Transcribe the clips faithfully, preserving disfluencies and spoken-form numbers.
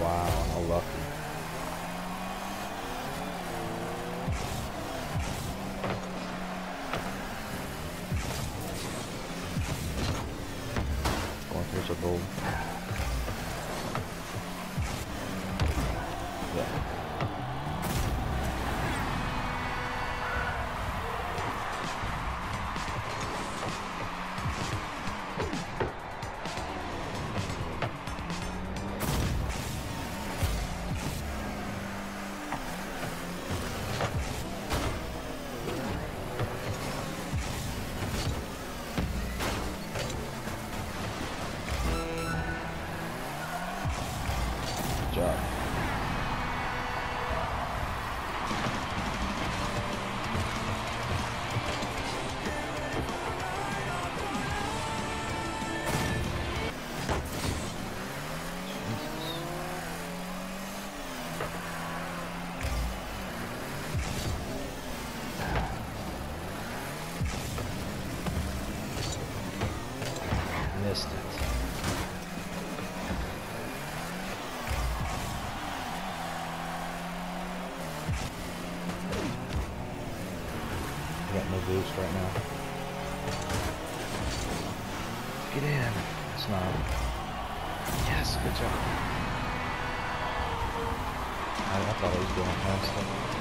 Wow, how lucky. Going towards a goal. Yeah. Good job. Missed it. I got no boost right now. Get in. It's not. Yes, good job. I, I thought I was going past it.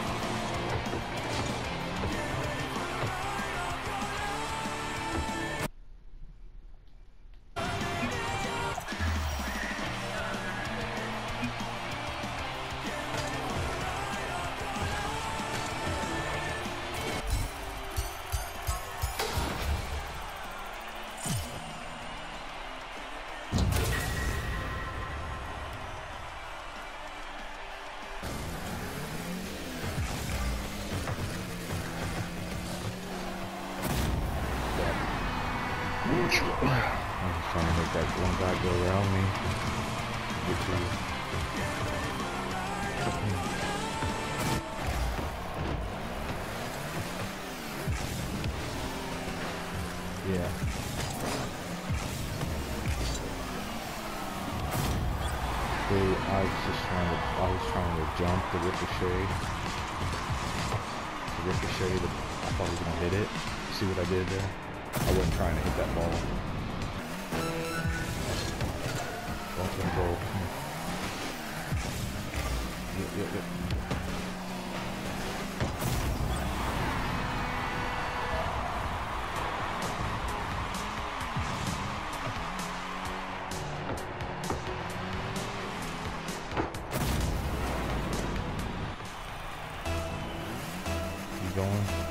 I'm just trying to make that one guy go around me. Get to you. Yeah. See, I was just trying to, I was trying to jump the ricochet. The ricochet, the, I thought I was going to hit it. See what I did there? I wasn't trying to hit that ball. Don't let go. Yep, yep, yep. Keep going.